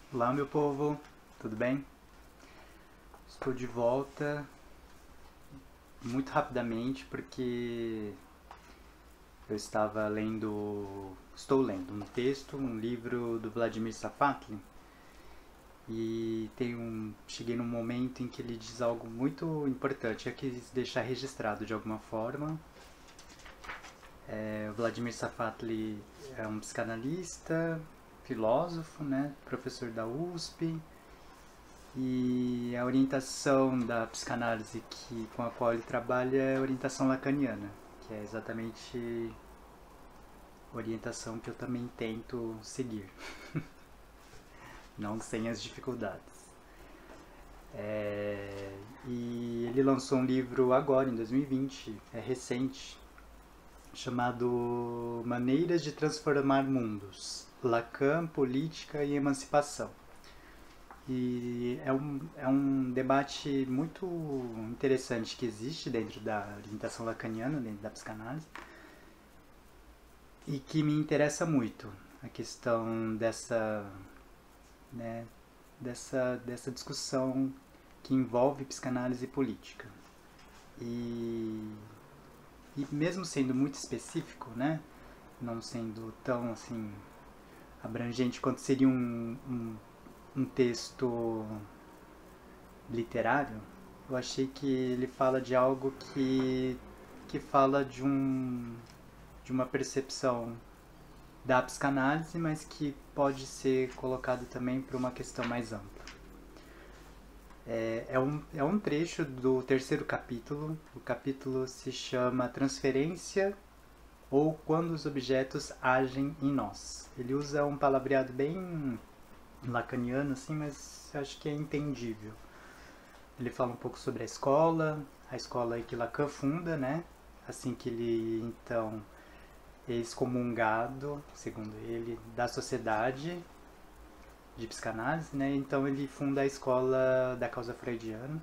Olá, meu povo, tudo bem? Estou de volta muito rapidamente porque estou lendo um texto, um livro do Vladimir Safatli e cheguei num momento em que ele diz algo muito importante, eu quis deixar registrado de alguma forma. O Vladimir Safatli é um psicanalista, filósofo, né, professor da USP. E a orientação da psicanálise com a qual ele trabalha é a orientação lacaniana, que é exatamente a orientação que eu também tento seguir, não sem as dificuldades. E ele lançou um livro agora, em 2020, é recente, chamado Maneiras de Transformar Mundos, Lacan, Política e Emancipação. E é um debate muito interessante que existe dentro da orientação lacaniana, dentro da psicanálise, e que me interessa muito, a questão né, dessa discussão que envolve psicanálise e política. E, e mesmo sendo muito específico, né, não sendo tão assim abrangente quanto seria um texto literário, eu achei que ele fala de algo que fala de uma percepção da psicanálise, mas que pode ser colocado também para uma questão mais ampla. É um trecho do terceiro capítulo. O capítulo se chama Transferência ou Quando os Objetos Agem em Nós. Ele usa um palavreado bem lacaniano, assim, mas acho que é entendível. Ele fala um pouco sobre a escola aí que Lacan funda, né? Assim que ele, então, é excomungado, segundo ele, da sociedade de psicanálise, né? Então ele funda a escola da causa freudiana.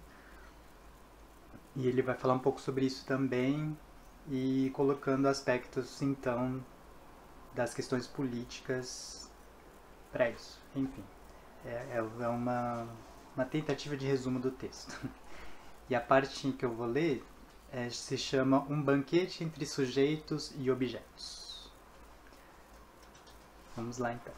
E ele vai falar um pouco sobre isso também e colocando aspectos, então, das questões políticas para isso. Enfim, é uma tentativa de resumo do texto. E a parte que eu vou ler se chama Um Banquete entre Sujeitos e Objetos. Vamos lá então.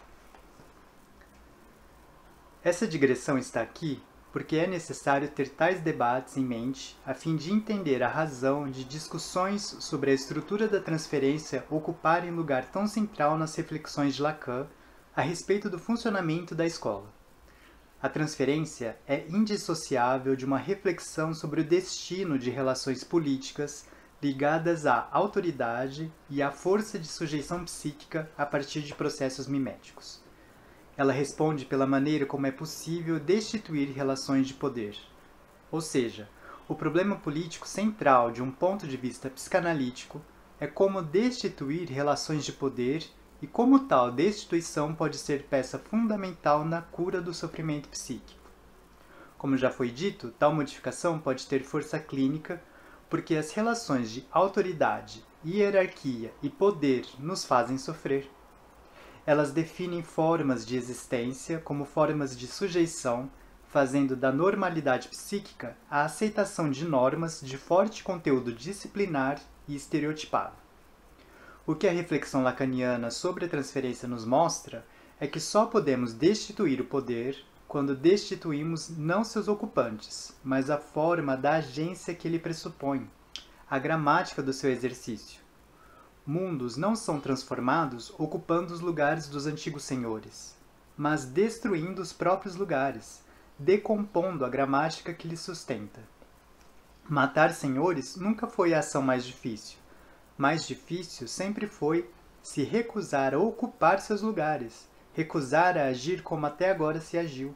Essa digressão está aqui porque é necessário ter tais debates em mente a fim de entender a razão de discussões sobre a estrutura da transferência ocuparem lugar tão central nas reflexões de Lacan a respeito do funcionamento da escola. A transferência é indissociável de uma reflexão sobre o destino de relações políticas ligadas à autoridade e à força de sujeição psíquica a partir de processos miméticos. Ela responde pela maneira como é possível destituir relações de poder. Ou seja, o problema político central de um ponto de vista psicanalítico é como destituir relações de poder e como tal destituição pode ser peça fundamental na cura do sofrimento psíquico. Como já foi dito, tal modificação pode ter força clínica porque as relações de autoridade, hierarquia e poder nos fazem sofrer. Elas definem formas de existência como formas de sujeição, fazendo da normalidade psíquica a aceitação de normas de forte conteúdo disciplinar e estereotipado. O que a reflexão lacaniana sobre a transferência nos mostra é que só podemos destituir o poder quando destituímos não seus ocupantes, mas a forma da agência que ele pressupõe, a gramática do seu exercício. Mundos não são transformados ocupando os lugares dos antigos senhores, mas destruindo os próprios lugares, decompondo a gramática que lhes sustenta. Matar senhores nunca foi a ação mais difícil. Mais difícil sempre foi se recusar a ocupar seus lugares, recusar a agir como até agora se agiu.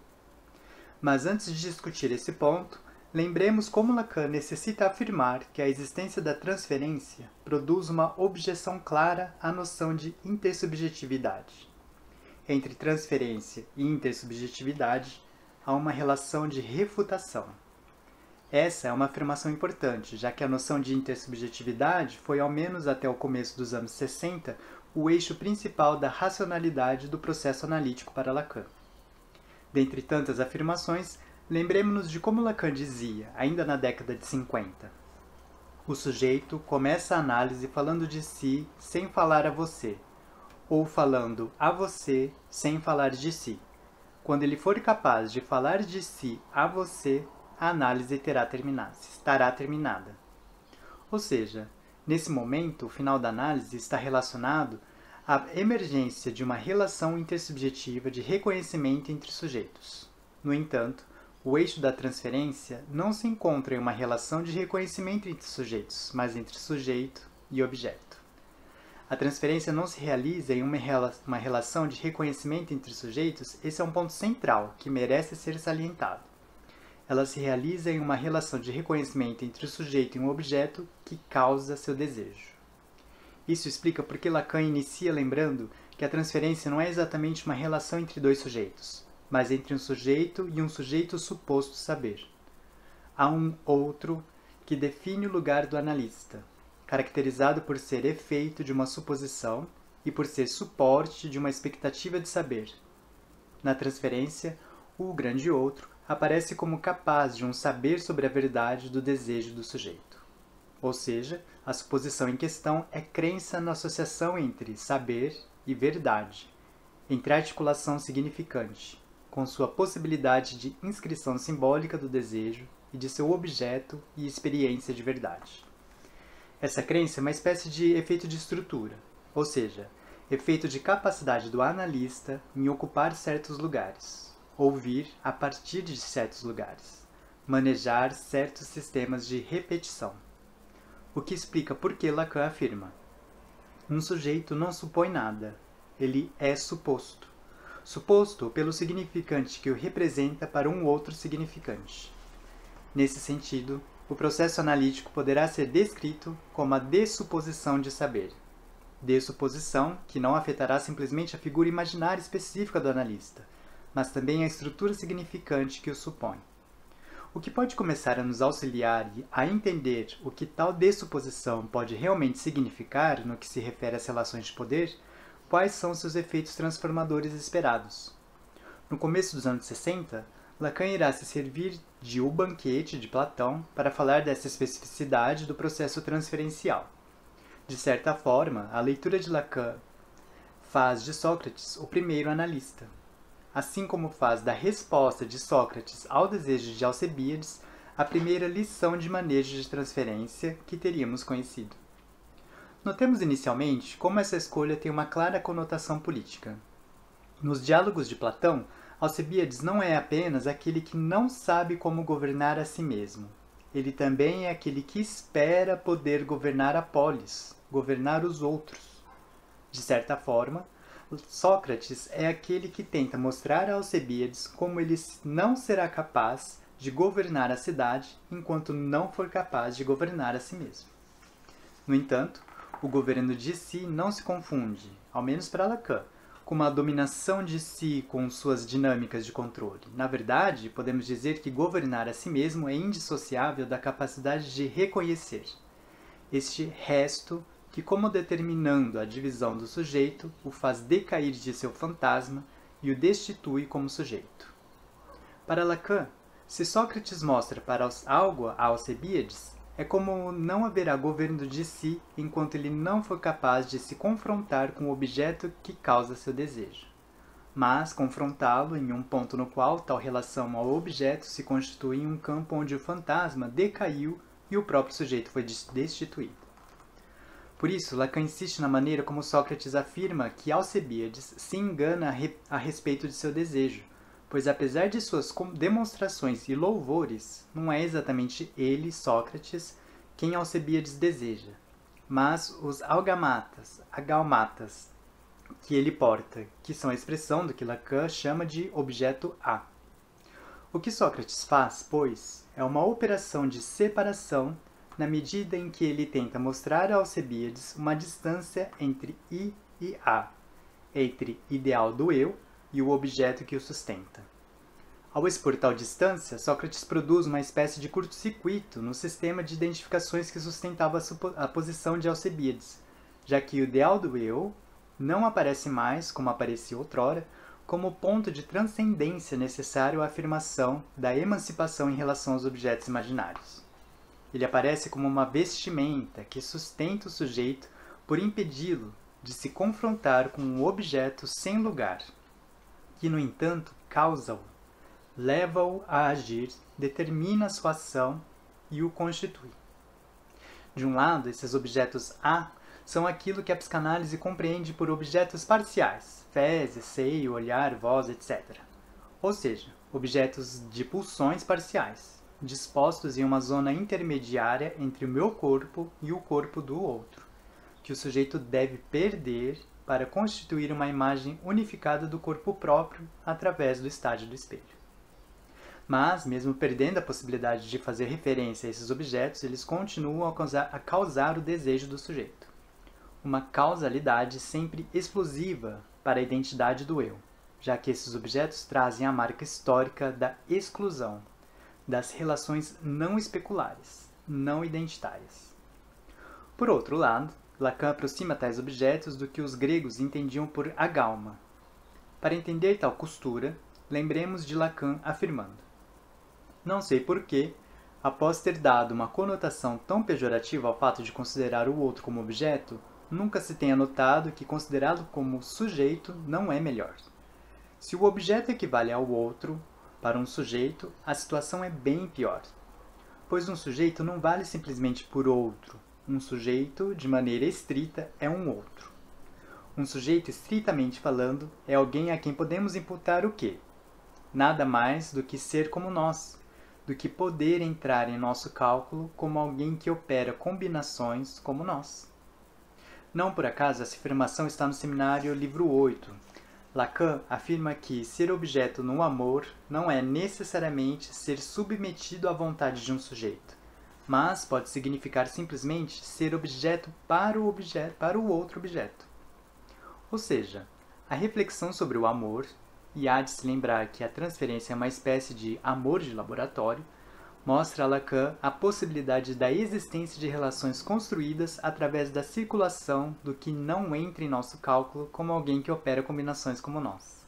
Mas antes de discutir esse ponto, lembremos como Lacan necessita afirmar que a existência da transferência produz uma objeção clara à noção de intersubjetividade. Entre transferência e intersubjetividade, há uma relação de refutação. Essa é uma afirmação importante, já que a noção de intersubjetividade foi, ao menos até o começo dos anos 60, o eixo principal da racionalidade do processo analítico para Lacan. Dentre tantas afirmações, lembremos-nos de como Lacan dizia, ainda na década de 50. O sujeito começa a análise falando de si sem falar a você, ou falando a você sem falar de si. Quando ele for capaz de falar de si a você, a análise estará terminada. Ou seja, nesse momento, o final da análise está relacionado à emergência de uma relação intersubjetiva de reconhecimento entre sujeitos. No entanto, o eixo da transferência não se encontra em uma relação de reconhecimento entre sujeitos, mas entre sujeito e objeto. A transferência não se realiza em uma relação de reconhecimento entre sujeitos, esse é um ponto central, que merece ser salientado. Ela se realiza em uma relação de reconhecimento entre o sujeito e um objeto que causa seu desejo. Isso explica por que Lacan inicia lembrando que a transferência não é exatamente uma relação entre dois sujeitos, mas entre um sujeito e um sujeito suposto saber. Há um outro que define o lugar do analista, caracterizado por ser efeito de uma suposição e por ser suporte de uma expectativa de saber. Na transferência, o grande outro aparece como capaz de um saber sobre a verdade do desejo do sujeito. Ou seja, a suposição em questão é crença na associação entre saber e verdade, entre articulação significante, com sua possibilidade de inscrição simbólica do desejo e de seu objeto e experiência de verdade. Essa crença é uma espécie de efeito de estrutura, ou seja, efeito de capacidade do analista em ocupar certos lugares, ouvir a partir de certos lugares, manejar certos sistemas de repetição. O que explica por que Lacan afirma: um sujeito não supõe nada, ele é suposto. Suposto pelo significante que o representa para um outro significante. Nesse sentido, o processo analítico poderá ser descrito como a dessuposição de saber. Dessuposição que não afetará simplesmente a figura imaginária específica do analista, mas também a estrutura significante que o supõe. O que pode começar a nos auxiliar a entender o que tal dessuposição pode realmente significar no que se refere às relações de poder, quais são seus efeitos transformadores esperados. No começo dos anos 60, Lacan irá se servir de O Banquete de Platão para falar dessa especificidade do processo transferencial. De certa forma, a leitura de Lacan faz de Sócrates o primeiro analista, assim como faz da resposta de Sócrates ao desejo de Alcebíades a primeira lição de manejo de transferência que teríamos conhecido. Notemos inicialmente como essa escolha tem uma clara conotação política. Nos diálogos de Platão, Alcebíades não é apenas aquele que não sabe como governar a si mesmo. Ele também é aquele que espera poder governar a polis, governar os outros. De certa forma, Sócrates é aquele que tenta mostrar a Alcebíades como ele não será capaz de governar a cidade enquanto não for capaz de governar a si mesmo. No entanto, o governo de si não se confunde, ao menos para Lacan, com uma dominação de si com suas dinâmicas de controle. Na verdade, podemos dizer que governar a si mesmo é indissociável da capacidade de reconhecer este resto que, como determinando a divisão do sujeito, o faz decair de seu fantasma e o destitui como sujeito. Para Lacan, se Sócrates mostra para algo a Alcebíades, é como não haverá governo de si enquanto ele não for capaz de se confrontar com o objeto que causa seu desejo, mas confrontá-lo em um ponto no qual tal relação ao objeto se constitui em um campo onde o fantasma decaiu e o próprio sujeito foi destituído. Por isso, Lacan insiste na maneira como Sócrates afirma que Alcebíades se engana a respeito de seu desejo, pois apesar de suas demonstrações e louvores, não é exatamente ele, Sócrates, quem Alcebíades deseja, mas os agalmatas que ele porta, que são a expressão do que Lacan chama de objeto A. O que Sócrates faz, pois, é uma operação de separação na medida em que ele tenta mostrar a Alcebíades uma distância entre I e A, entre ideal do eu e o objeto que o sustenta. Ao expor tal distância, Sócrates produz uma espécie de curto-circuito no sistema de identificações que sustentava a posição de Alcebíades, já que o ideal do eu não aparece mais como aparecia outrora, como ponto de transcendência necessário à afirmação da emancipação em relação aos objetos imaginários. Ele aparece como uma vestimenta que sustenta o sujeito por impedi-lo de se confrontar com um objeto sem lugar, que, no entanto, causa-o, leva-o a agir, determina sua ação e o constitui. De um lado, esses objetos A são aquilo que a psicanálise compreende por objetos parciais, fezes, seio, olhar, voz, etc. Ou seja, objetos de pulsões parciais, dispostos em uma zona intermediária entre o meu corpo e o corpo do outro, que o sujeito deve perder para constituir uma imagem unificada do corpo próprio através do estágio do espelho. Mas, mesmo perdendo a possibilidade de fazer referência a esses objetos, eles continuam a causar o desejo do sujeito. Uma causalidade sempre explosiva para a identidade do eu, já que esses objetos trazem a marca histórica da exclusão, das relações não especulares, não identitárias. Por outro lado, Lacan aproxima tais objetos do que os gregos entendiam por agalma. Para entender tal costura, lembremos de Lacan afirmando: não sei por que, após ter dado uma conotação tão pejorativa ao fato de considerar o outro como objeto, nunca se tenha notado que considerá-lo como sujeito não é melhor. Se o objeto equivale ao outro, para um sujeito, a situação é bem pior. Pois um sujeito não vale simplesmente por outro. Um sujeito, de maneira estrita, é um outro. Um sujeito, estritamente falando, é alguém a quem podemos imputar o quê? Nada mais do que ser como nós, do que poder entrar em nosso cálculo como alguém que opera combinações como nós. Não por acaso essa afirmação está no seminário livro 8. Lacan afirma que ser objeto no amor não é necessariamente ser submetido à vontade de um sujeito, mas pode significar simplesmente ser objeto para o outro objeto. Ou seja, a reflexão sobre o amor, e há de se lembrar que a transferência é uma espécie de amor de laboratório, mostra a Lacan a possibilidade da existência de relações construídas através da circulação do que não entra em nosso cálculo como alguém que opera combinações como nós.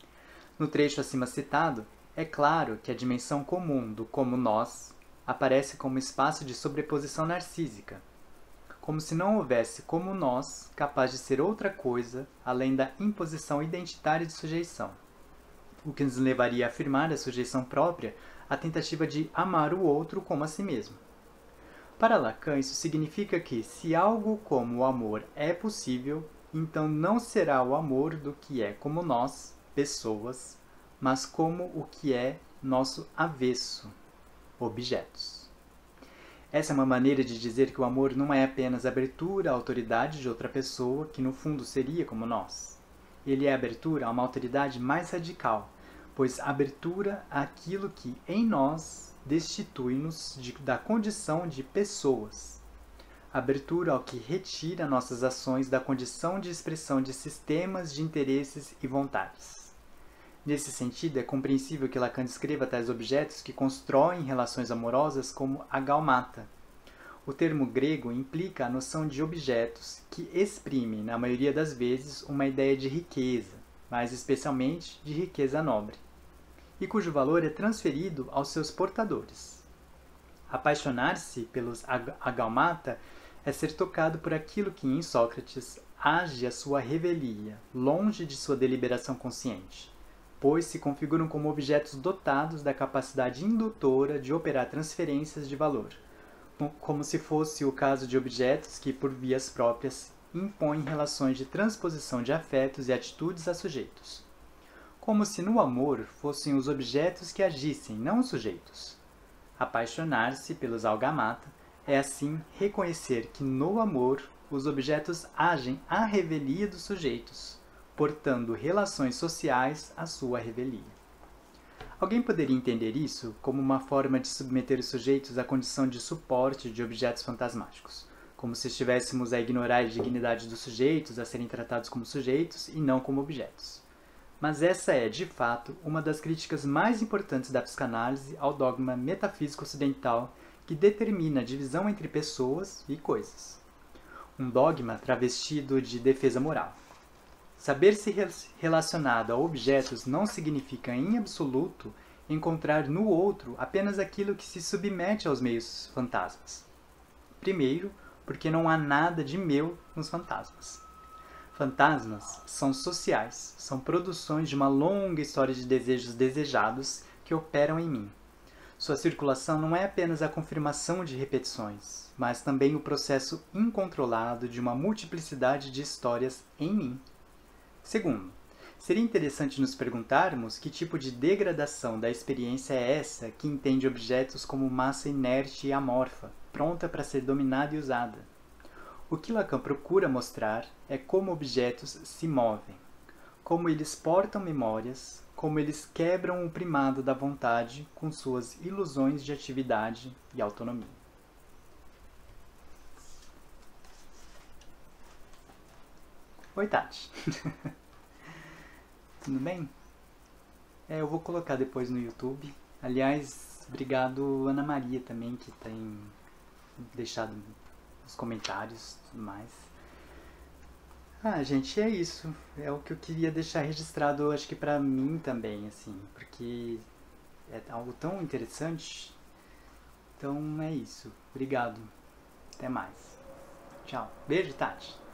No trecho acima citado, é claro que a dimensão comum do como nós aparece como espaço de sobreposição narcísica, como se não houvesse como nós capaz de ser outra coisa além da imposição identitária de sujeição, o que nos levaria a afirmar a sujeição própria a tentativa de amar o outro como a si mesmo. Para Lacan, isso significa que, se algo como o amor é possível, então não será o amor do que é como nós, pessoas, mas como o que é nosso avesso, objetos. Essa é uma maneira de dizer que o amor não é apenas abertura à autoridade de outra pessoa, que no fundo seria como nós. Ele é abertura a uma autoridade mais radical, pois abertura àquilo que, em nós, destitui-nos da condição de pessoas. Abertura ao que retira nossas ações da condição de expressão de sistemas de interesses e vontades. Nesse sentido, é compreensível que Lacan descreva tais objetos que constroem relações amorosas como agalmata. O termo grego implica a noção de objetos que exprimem, na maioria das vezes, uma ideia de riqueza, mais especialmente de riqueza nobre, e cujo valor é transferido aos seus portadores. Apaixonar-se pelos agalmata é ser tocado por aquilo que, em Sócrates, age a sua revelia, longe de sua deliberação consciente, pois se configuram como objetos dotados da capacidade indutora de operar transferências de valor, como se fosse o caso de objetos que, por vias próprias, impõem relações de transposição de afetos e atitudes a sujeitos. Como se no amor fossem os objetos que agissem, não os sujeitos. Apaixonar-se pelos agalmata é, assim, reconhecer que no amor os objetos agem à revelia dos sujeitos, portando relações sociais à sua revelia. Alguém poderia entender isso como uma forma de submeter os sujeitos à condição de suporte de objetos fantasmáticos, como se estivéssemos a ignorar a dignidade dos sujeitos a serem tratados como sujeitos e não como objetos. Mas essa é, de fato, uma das críticas mais importantes da psicanálise ao dogma metafísico ocidental que determina a divisão entre pessoas e coisas. Um dogma travestido de defesa moral. Saber se relacionado a objetos não significa, em absoluto, encontrar no outro apenas aquilo que se submete aos meios fantasmas. Primeiro, porque não há nada de meu nos fantasmas. Fantasmas são sociais, são produções de uma longa história de desejos desejados que operam em mim. Sua circulação não é apenas a confirmação de repetições, mas também o processo incontrolado de uma multiplicidade de histórias em mim. Segundo, seria interessante nos perguntarmos que tipo de degradação da experiência é essa que entende objetos como massa inerte e amorfa, pronta para ser dominada e usada. O que Lacan procura mostrar é como objetos se movem, como eles portam memórias, como eles quebram o primado da vontade com suas ilusões de atividade e autonomia. Oi, Tati. Tudo bem? Eu vou colocar depois no YouTube. Aliás, obrigado Ana Maria também, que tem deixado os comentários e tudo mais. Gente, é isso. É o que eu queria deixar registrado, acho que pra mim também, assim, porque é algo tão interessante. Então é isso. Obrigado. Até mais. Tchau. Beijo, Tati.